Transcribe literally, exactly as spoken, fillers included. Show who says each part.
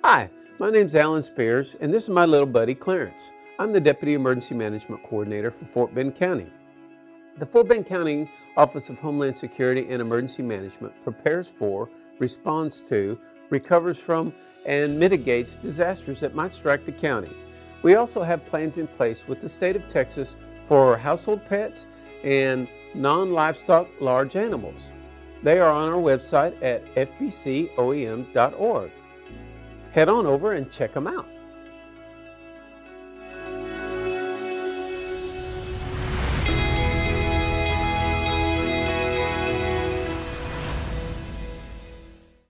Speaker 1: Hi, my name's Alan Spears, and this is my little buddy Clarence. I'm the Deputy Emergency Management Coordinator for Fort Bend County. The Fort Bend County Office of Homeland Security and Emergency Management prepares for, responds to, recovers from, and mitigates disasters that might strike the county. We also have plans in place with the state of Texas for household pets and non-livestock large animals. They are on our website at f b c o e m dot org. Head on over and check them out.